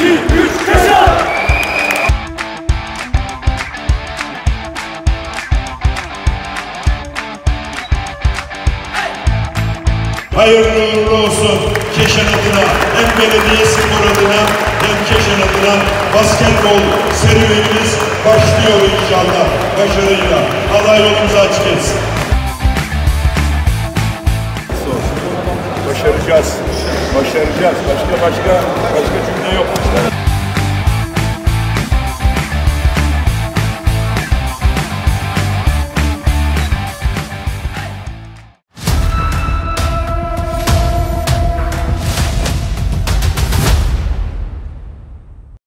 3, Keşan! Hayırlı uğurlu olsun Keşan adına, hem belediye spor adına hem Keşan adına basketbol serüvenimiz başlıyor inşallah başarıyla. Allah yolumuzu açık etsin. Başaracağız. Başaracağız. Başka cümle yok.